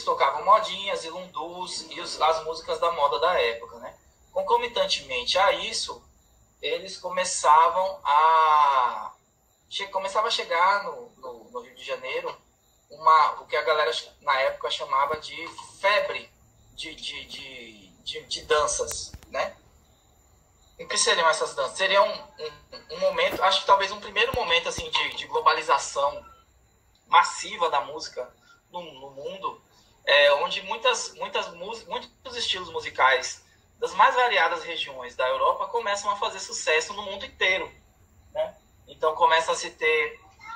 eles tocavam modinhas e lundus e as músicas da moda da época, né? Concomitantemente a isso, eles começavam a chegar no Rio de Janeiro o que a galera na época chamava de febre de danças, né? O que seriam essas danças? Seria um momento, acho que talvez um primeiro momento assim, de globalização massiva da música no mundo, onde muitos estilos musicais das mais variadas regiões da Europa começam a fazer sucesso no mundo inteiro, né? Então começa a se ter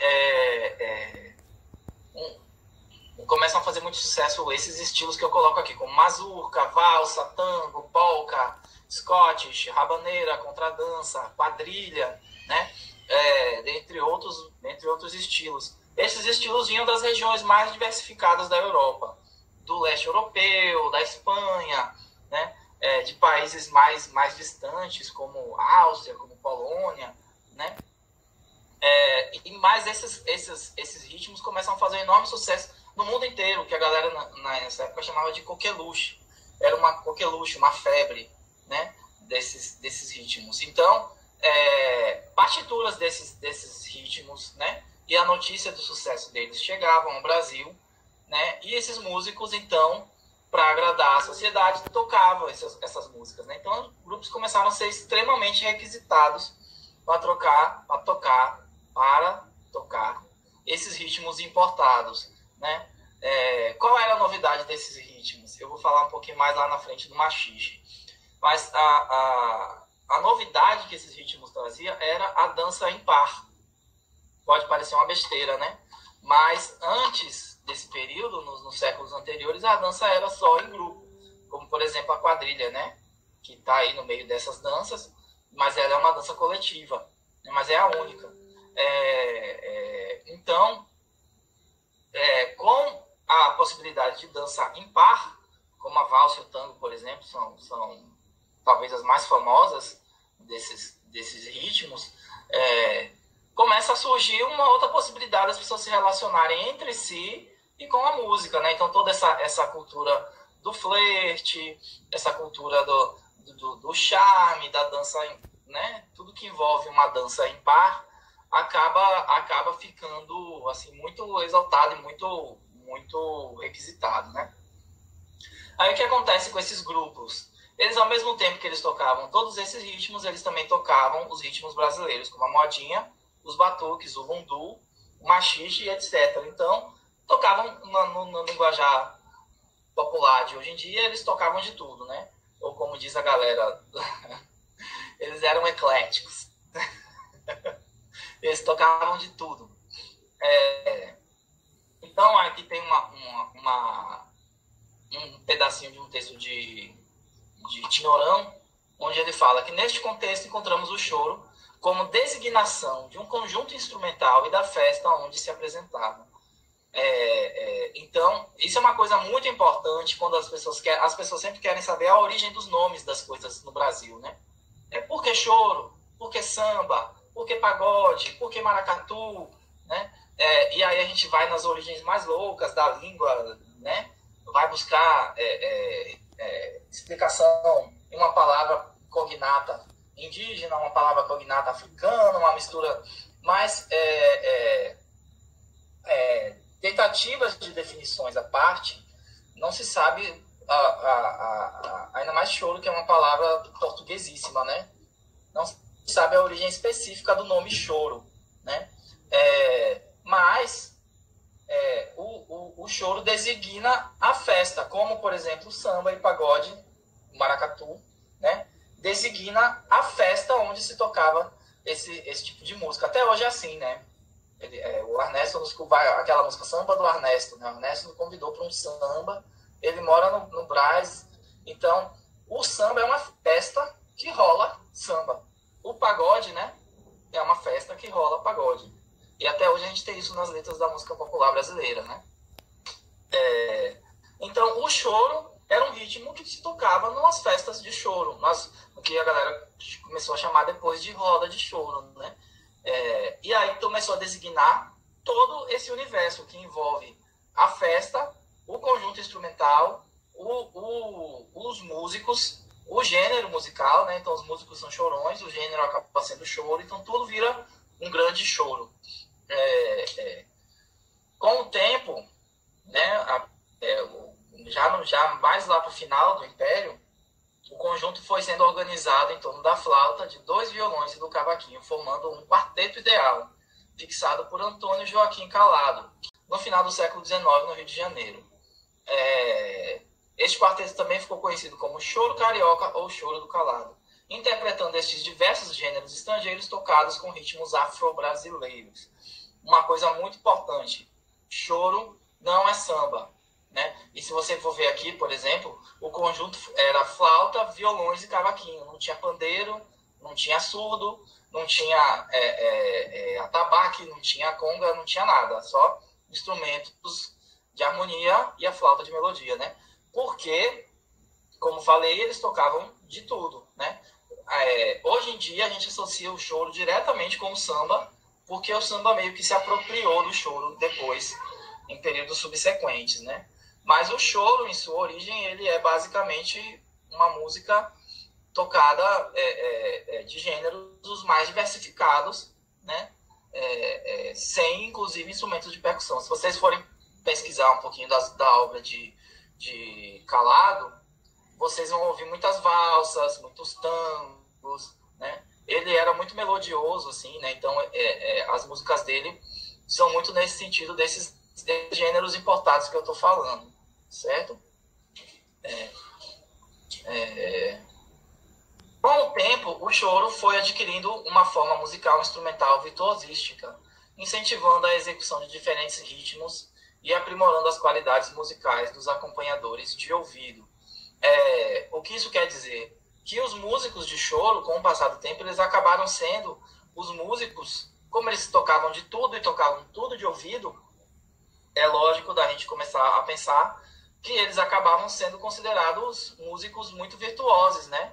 começam a fazer muito sucesso esses estilos que eu coloco aqui, como mazurca, valsa, tango, polka, scottish, rabaneira, contradança, quadrilha, né? Dentre outros estilos. Esses estilos vinham das regiões mais diversificadas da Europa, do leste europeu, da Espanha, né? De países mais distantes, como Áustria, como Polônia, né? Mas esses ritmos começam a fazer um enorme sucesso no mundo inteiro, que a galera nessa época chamava de coqueluche. Era uma coqueluche, uma febre, né? desses ritmos. Então, partituras desses ritmos, né? E a notícia do sucesso deles chegavam ao Brasil, né? E esses músicos, então, para agradar a sociedade, tocavam essas músicas, né? Então, os grupos começaram a ser extremamente requisitados para tocar esses ritmos importados, né? Qual era a novidade desses ritmos? Eu vou falar um pouquinho mais lá na frente do machixe. Mas a novidade que esses ritmos traziam era a dança impar. Pode parecer uma besteira, né? Mas antes desse período, nos séculos anteriores, a dança era só em grupo. Como, por exemplo, a quadrilha, né? Que está aí no meio dessas danças, mas ela é uma dança coletiva, né? Mas é a única. Então, com a possibilidade de dança impar, como a valsa e o tango, por exemplo, são talvez as mais famosas desses ritmos, começa a surgir uma outra possibilidade das pessoas se relacionarem entre si e com a música, né? Então toda essa cultura do flerte, essa cultura do charme, da dança, né? Tudo que envolve uma dança impar acaba ficando assim, muito exaltado e muito requisitado, né? Aí o que acontece com esses grupos? Eles, ao mesmo tempo que eles tocavam todos esses ritmos, eles também tocavam os ritmos brasileiros, como a modinha, os batuques, o lundu, o machixe e etc. Então, tocavam no linguajar popular de hoje em dia, eles tocavam de tudo, né? Ou como diz a galera, eles eram ecléticos. Eles tocavam de tudo. Então, aqui tem um pedacinho de um texto de Tinhoran, onde ele fala que neste contexto encontramos o choro como designação de um conjunto instrumental e da festa onde se apresentava. Então, isso é uma coisa muito importante quando as pessoas sempre querem saber a origem dos nomes das coisas no Brasil, né? Por que choro? Por que samba? Por que pagode? Por que maracatu? Né? E aí a gente vai nas origens mais loucas da língua, né? Vai buscar explicação em uma palavra cognata indígena, uma palavra cognata africana, uma mistura, mas tentativas de definições à parte, não se sabe, ainda mais choro, que é uma palavra portuguesíssima, né? Não se sabe a origem específica do nome choro, né? Mas o choro designa a festa, como, por exemplo, o samba e pagode, o maracatu, né? Designa a festa onde se tocava esse tipo de música. Até hoje é assim, né? O Ernesto, aquela música Samba do Ernesto, né? O Ernesto nos convidou para um samba, ele mora no Brás, então o samba é uma festa que rola samba. O pagode, né? É uma festa que rola pagode. E até hoje a gente tem isso nas letras da música popular brasileira, né? Então, o choro era um ritmo que se tocava nas festas de choro, o que a galera começou a chamar depois de roda de choro, né? E aí começou a designar todo esse universo que envolve a festa o conjunto instrumental, os músicos, o gênero musical, né? Então os músicos são chorões, o gênero acaba sendo choro, então tudo vira um grande choro. Com o tempo, né, já mais lá para o final do Império, o conjunto foi sendo organizado em torno da flauta, de 2 violões e do cavaquinho, formando um quarteto ideal, fixado por Antônio Joaquim Calado, no final do século XIX, no Rio de Janeiro. Este quarteto também ficou conhecido como Choro Carioca ou Choro do Calado, interpretando estes diversos gêneros estrangeiros tocados com ritmos afro-brasileiros. Uma coisa muito importante, choro não é samba, né? E se você for ver aqui, por exemplo, o conjunto era flauta, violões e cavaquinho, não tinha pandeiro, não tinha surdo, não tinha atabaque, não tinha conga, não tinha nada, só instrumentos de harmonia e a flauta de melodia, né? Porque, como falei, eles tocavam de tudo, né? Hoje em dia a gente associa o choro diretamente com o samba, porque o samba meio que se apropriou do choro depois, em períodos subsequentes, né? Mas o choro, em sua origem, ele é basicamente uma música tocada de gêneros os mais diversificados, né? Sem, inclusive, instrumentos de percussão. Se vocês forem pesquisar um pouquinho da obra de Calado, vocês vão ouvir muitas valsas, muitos tangos, né? Ele era muito melodioso, assim, né? Então, as músicas dele são muito nesse sentido desses gêneros importados que eu estou falando, certo? Com o tempo, o choro foi adquirindo uma forma musical instrumental virtuosística, incentivando a execução de diferentes ritmos e aprimorando as qualidades musicais dos acompanhadores de ouvido. O que isso quer dizer? Que os músicos de choro, com o passar do tempo, eles acabaram sendo os músicos, como eles tocavam de tudo e tocavam tudo de ouvido, é lógico da gente começar a pensar que eles acabavam sendo considerados músicos muito virtuosos, né?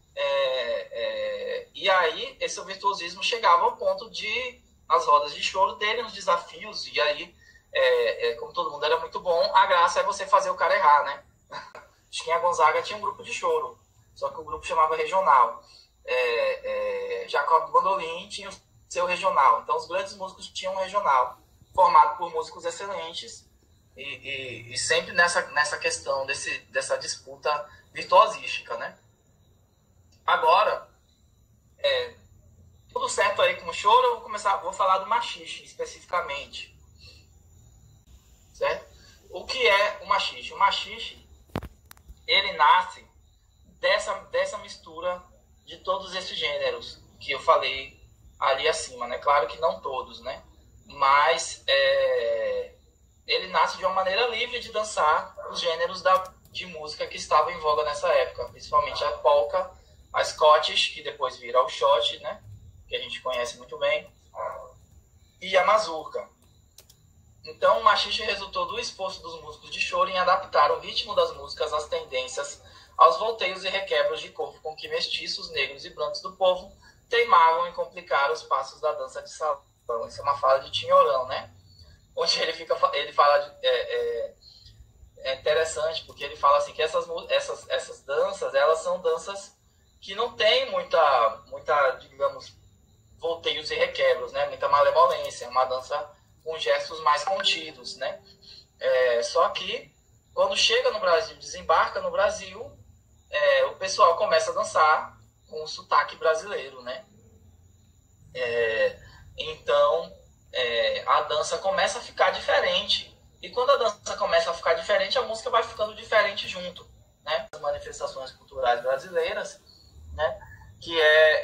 E aí, esse virtuosismo chegava ao ponto de, nas rodas de choro, terem uns desafios, e aí, como todo mundo era muito bom, a graça é você fazer o cara errar, né? Chiquinha Gonzaga tinha um grupo de choro, só que o grupo chamava regional. Jacob Gondolin tinha o seu regional. Então, os grandes músicos tinham um regional, formado por músicos excelentes, e sempre nessa questão dessa disputa virtuosística, né? Agora, tudo certo aí com o choro, eu vou falar do machixe, especificamente. Certo? O que é o machixe? O machixe, ele nasce dessa mistura de todos esses gêneros que eu falei ali acima, né? Claro que não todos, né? Mas ele nasce de uma maneira livre de dançar os gêneros de música que estavam em voga nessa época, principalmente a polka, a Scottish, que depois vira o shot, né? Que a gente conhece muito bem, e a mazurca. Então, o machixe resultou do esforço dos músicos de choro em adaptar o ritmo das músicas às tendências, aos volteios e requebros de corpo com que mestiços, negros e brancos do povo teimavam em complicar os passos da dança de salão. Isso é uma fala de Tinhorão, né? Onde ele fala... É interessante, porque ele fala assim que essas danças, elas são danças que não tem muita, digamos, volteios e requebros, né? Muita malemolência. É uma dança com gestos mais contidos, né? Só que, quando chega no Brasil, desembarca no Brasil, o pessoal começa a dançar com o sotaque brasileiro, né? Então, a dança começa a ficar diferente. E quando a dança começa a ficar diferente, a música vai ficando diferente junto, né? As manifestações culturais brasileiras, né? Que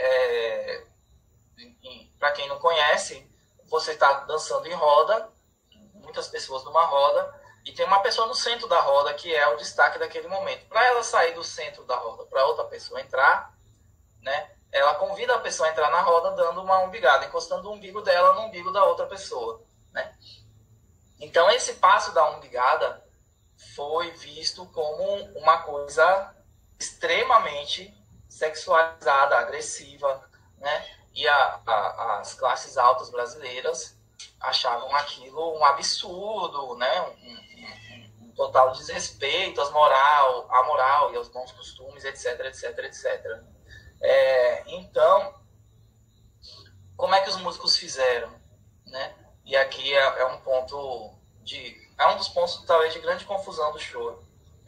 para quem não conhece, você está dançando em roda, muitas pessoas numa roda, e tem uma pessoa no centro da roda que é o destaque daquele momento. Para ela sair do centro da roda para outra pessoa entrar, né? Ela convida a pessoa a entrar na roda dando uma umbigada, encostando o umbigo dela no umbigo da outra pessoa, né? Então, esse passo da umbigada foi visto como uma coisa extremamente sexualizada, agressiva, né? E as classes altas brasileiras achavam aquilo um absurdo, né? total desrespeito à moral e aos bons costumes, etc, etc, etc. Então, como é que os músicos fizeram, né? E aqui é um ponto é um dos pontos talvez de grande confusão do choro.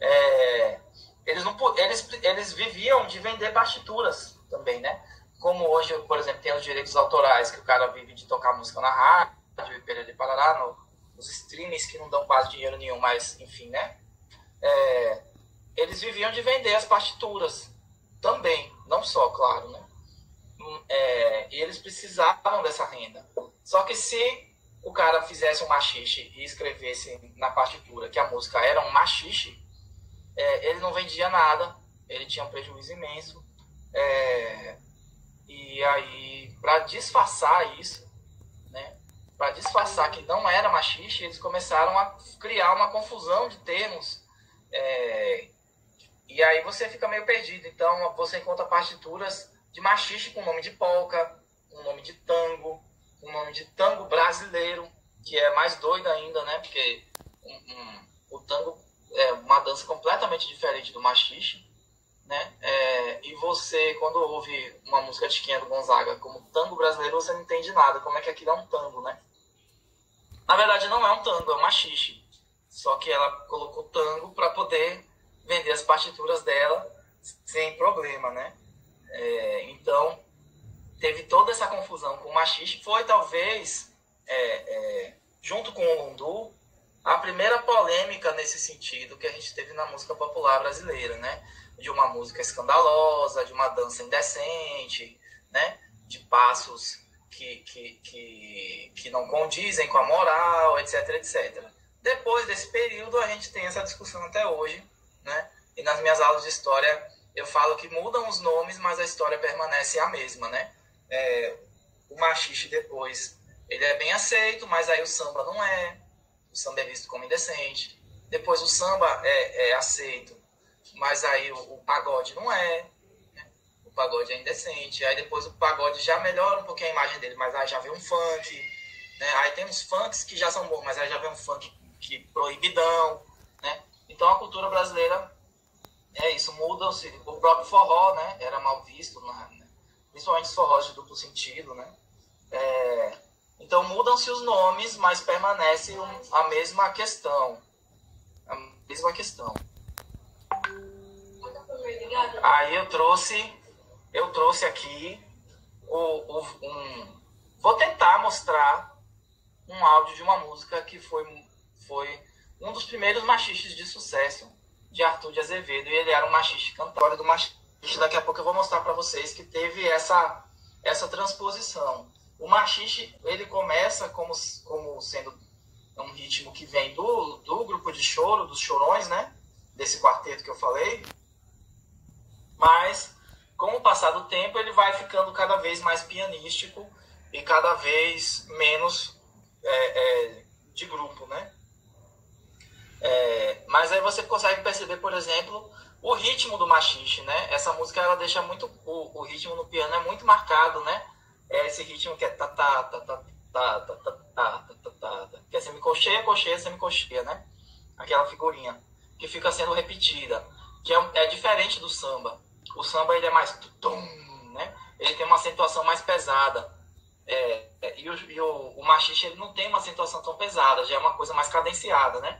Eles viviam de vender partituras também, né? Como hoje, por exemplo, tem os direitos autorais, que o cara vive de tocar música na rádio, Pereira de Parará, nos streamings que não dão quase dinheiro nenhum, mas enfim, né? Eles viviam de vender as partituras também, não só, claro, né? E eles precisavam dessa renda. Só que se o cara fizesse um machixe e escrevesse na partitura que a música era um machixe, ele não vendia nada, ele tinha um prejuízo imenso. E aí, para disfarçar isso, né, para disfarçar que não era machixe, eles começaram a criar uma confusão de termos. E aí você fica meio perdido. Então, você encontra partituras de machixe com nome de polca, com nome de tango, com nome de tango brasileiro, que é mais doido ainda, né? Porque o tango é uma dança completamente diferente do machixe, né? E você, quando ouve uma música de Chiquinha do Gonzaga como tango brasileiro, você não entende nada. Como é que aquilo é um tango, né? Na verdade, não é um tango, é um machixe. Só que ela colocou tango para poder vender as partituras dela sem problema, né? Então, teve toda essa confusão com o machixe. Foi, talvez, junto com o lundu, a primeira polêmica nesse sentido que a gente teve na música popular brasileira, né? De uma música escandalosa, de uma dança indecente, né? De passos que não condizem com a moral, etc, etc. Depois desse período, a gente tem essa discussão até hoje, né? E nas minhas aulas de história, eu falo que mudam os nomes, mas a história permanece a mesma, né? O machixe depois, ele é bem aceito, mas aí o samba não é. O samba é visto como indecente. Depois o samba é aceito, mas aí o pagode não é. Né? O pagode é indecente. Aí depois o pagode já melhora um pouquinho a imagem dele, mas aí já vem um funk. Né? Aí tem uns funks que já são bons, mas aí já vem um funk que proibidão. Né? Então a cultura brasileira isso, muda-se. O próprio forró, né? Era mal visto, principalmente os forrós de duplo sentido, né? Então mudam-se os nomes, mas permanece a mesma questão. A mesma questão. Aí eu trouxe aqui vou tentar mostrar um áudio de uma música que foi um dos primeiros machiches de sucesso de Arthur de Azevedo, e ele era um machixe cantor do machixe. Daqui a pouco eu vou mostrar para vocês que teve essa transposição. O machixe, ele começa como sendo um ritmo que vem do grupo de choro, dos chorões, né? Desse quarteto que eu falei. Mas, com o passar do tempo, ele vai ficando cada vez mais pianístico e cada vez menos de grupo, né? Mas aí você consegue perceber, por exemplo, o ritmo do machixe, né? Essa música, ela deixa muito... O ritmo no piano é muito marcado, né? Esse ritmo que é que é semicolcheia, colcheia, semicolcheia, né? Aquela figurinha que fica sendo repetida, que é diferente do samba. O samba, ele é mais tum, né? Ele tem uma acentuação mais pesada. E o machixe, ele não tem uma acentuação tão pesada, já é uma coisa mais cadenciada, né?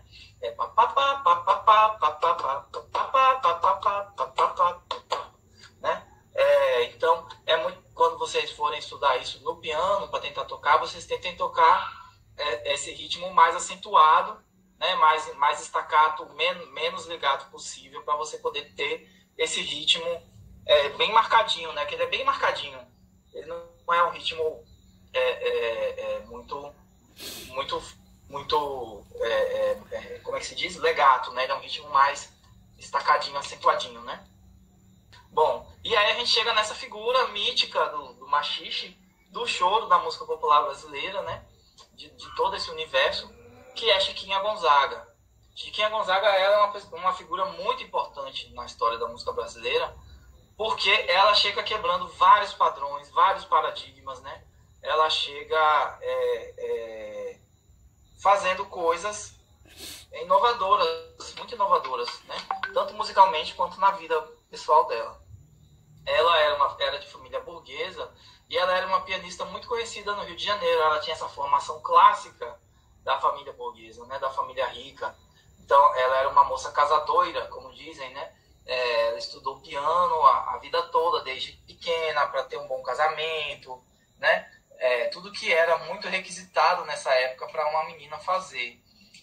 Né? Então, quando vocês forem estudar isso no piano, para tentar tocar, vocês tentem tocar esse ritmo mais acentuado, né? mais staccato, menos ligado possível, para você poder ter esse ritmo bem marcadinho, né? Que ele é bem marcadinho. Ele não é um ritmo muito como é que se diz? Legato, né? Ele é um ritmo mais estacadinho, acentuadinho, né? Bom, e aí a gente chega nessa figura mítica do machixe, do choro da música popular brasileira, né? De todo esse universo, que é Chiquinha Gonzaga. Chiquinha Gonzaga é uma figura muito importante na história da música brasileira, porque ela chega quebrando vários padrões, vários paradigmas, né? Ela chega fazendo coisas inovadoras, muito inovadoras, né? Tanto musicalmente quanto na vida pessoal dela. Ela era de família burguesa e ela era uma pianista muito conhecida no Rio de Janeiro. Ela tinha essa formação clássica da família burguesa, né? Da família rica. Então, ela era uma moça casadoira, como dizem, né? Ela estudou piano a vida toda, desde pequena, para ter um bom casamento, né? Tudo que era muito requisitado nessa época para uma menina fazer.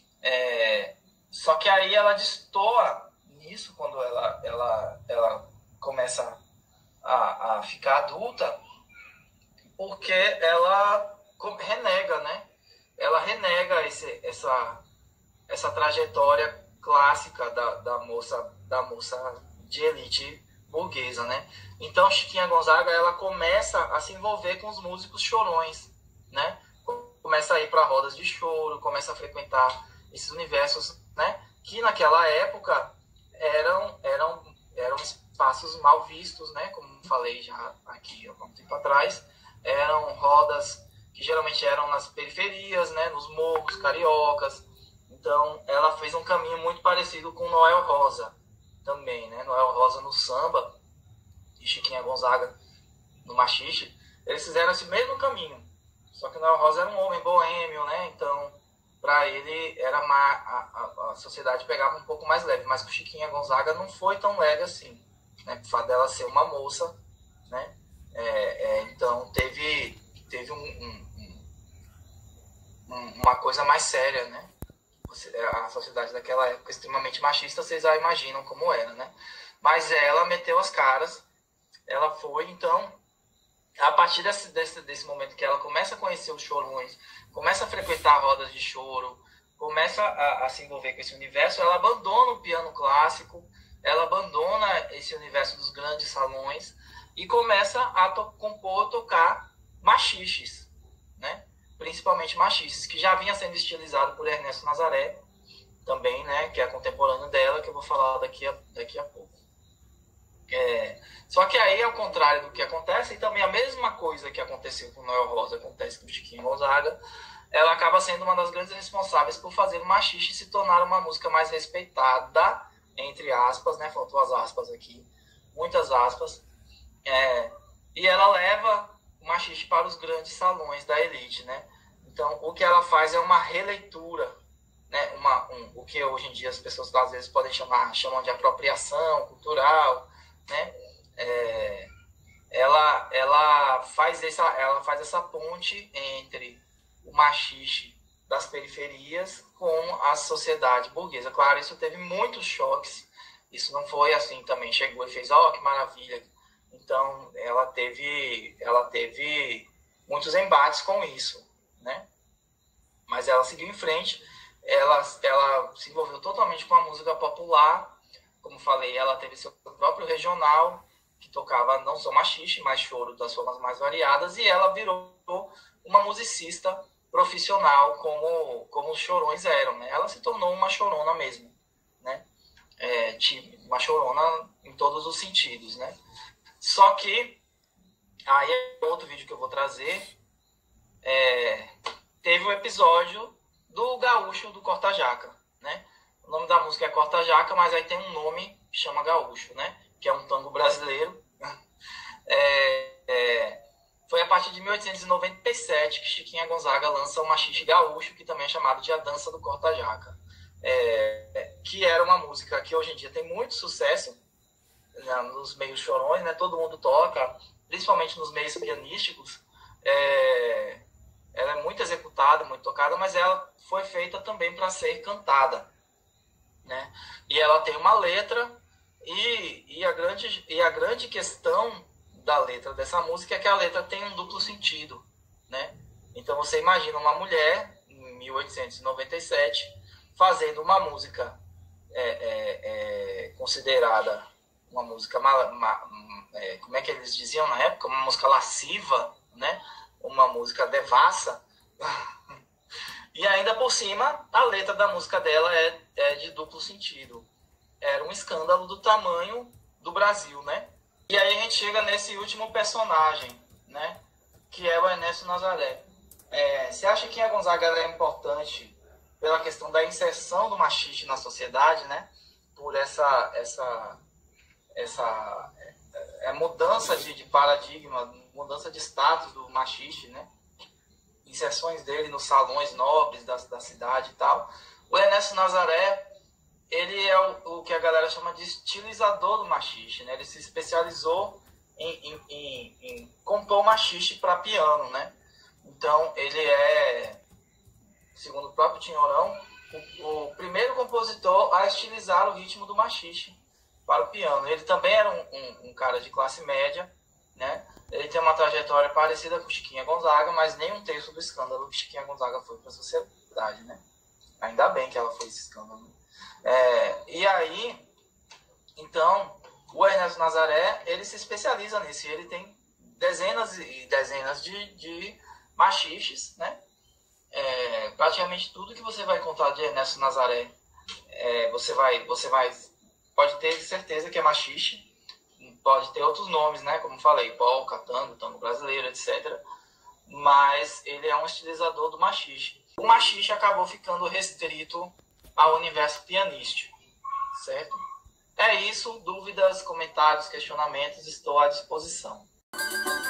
Só que aí ela destoa nisso quando ela começa a ficar adulta, porque ela renega, né? Ela renega essa trajetória clássica da moça de elite burguesa, né? Então Chiquinha Gonzaga, ela começa a se envolver com os músicos chorões, né? Começa a ir para rodas de choro, começa a frequentar esses universos, né? Que naquela época eram espaços mal vistos, né? Como falei já aqui há um tempo atrás, eram rodas que geralmente eram nas periferias, né? Nos morros cariocas. Então, ela fez um caminho muito parecido com Noel Rosa também, né? Noel Rosa no samba e Chiquinha Gonzaga no machixe, eles fizeram esse mesmo caminho. Só que Noel Rosa era um homem boêmio, né? Então, para ele, a sociedade pegava um pouco mais leve. Mas com Chiquinha Gonzaga não foi tão leve assim, né? Por fato dela ser uma moça, né? Então, teve uma coisa mais séria, né? A sociedade daquela época extremamente machista, vocês já imaginam como era, né? Mas ela meteu as caras, ela foi, então, a partir desse momento que ela começa a conhecer os chorões, começa a frequentar rodas de choro, começa a se envolver com esse universo, ela abandona o piano clássico, ela abandona esse universo dos grandes salões e começa a compor, tocar machiches, né? Principalmente machiches, que já vinha sendo estilizado por Ernesto Nazaré, também, né, que é contemporâneo dela, que eu vou falar daqui a pouco. Só que aí, ao contrário do que acontece, e também a mesma coisa que aconteceu com Noel Rosa, acontece com Chiquinha Gonzaga, ela acaba sendo uma das grandes responsáveis por fazer o machixe se tornar uma música mais respeitada, entre aspas, né, faltou as aspas aqui, muitas aspas, e ela leva o machixe para os grandes salões da elite, né? Então, o que ela faz é uma releitura, né? O que hoje em dia as pessoas às vezes chamam de apropriação cultural, né? Ela faz essa ponte entre o machixe das periferias com a sociedade burguesa. Claro, isso teve muitos choques, isso não foi assim também, chegou e fez, que maravilha. Então, ela teve muitos embates com isso, né? Mas ela seguiu em frente, ela se envolveu totalmente com a música popular. Como falei, ela teve seu próprio regional, que tocava não só machixe, mas choro das formas mais variadas, e ela virou uma musicista profissional, como os chorões eram, né? Ela se tornou uma chorona mesmo, né? Uma chorona em todos os sentidos, né? Só que, aí é outro vídeo que eu vou trazer, teve o episódio do Gaúcho do Corta Jaca, né? O nome da música é Corta Jaca, mas aí tem um nome que chama Gaúcho, né? Que é um tango brasileiro. Foi a partir de 1897 que Chiquinha Gonzaga lança o machixe gaúcho, que também é chamado de A Dança do Corta Jaca, que era uma música que hoje em dia tem muito sucesso, né, nos meios chorões, né? Todo mundo toca, principalmente nos meios pianísticos. Ela é muito executada, muito tocada, mas ela foi feita também para ser cantada, né? E ela tem uma letra, e a grande questão da letra dessa música é que a letra tem um duplo sentido, né? Então você imagina uma mulher em 1897 fazendo uma música considerada uma música, como é que eles diziam na época? Uma música lasciva, né? Uma música devassa. E ainda por cima, a letra da música dela é de duplo sentido. Era um escândalo do tamanho do Brasil, né? E aí a gente chega nesse último personagem, né? Que é o Ernesto Nazaré. Você acha que a Gonzaga é importante pela questão da inserção do machixe na sociedade, né? Por essa mudança de paradigma, mudança de status do machixe, né? Inserções dele nos salões nobres da cidade e tal. O Ernesto Nazaré, ele é o que a galera chama de estilizador do machixe, né? Ele se especializou em compor machixe para piano, né? Então, ele é, segundo o próprio Tinhorão, o primeiro compositor a estilizar o ritmo do machixe para o piano. Ele também era um cara de classe média, né? Ele tem uma trajetória parecida com Chiquinha Gonzaga, mas nem um terço do escândalo que Chiquinha Gonzaga foi para a sociedade, né? Ainda bem que ela foi esse escândalo. E aí, então, o Ernesto Nazaré, ele se especializa nisso. Ele tem dezenas e dezenas de machiches, né? Praticamente tudo que você vai encontrar de Ernesto Nazaré, pode ter certeza que é machixe. Pode ter outros nomes, né? Como falei, polca, tango brasileiro, etc. Mas ele é um estilizador do machixe. O machixe acabou ficando restrito ao universo pianístico, certo? É isso. Dúvidas, comentários, questionamentos, estou à disposição.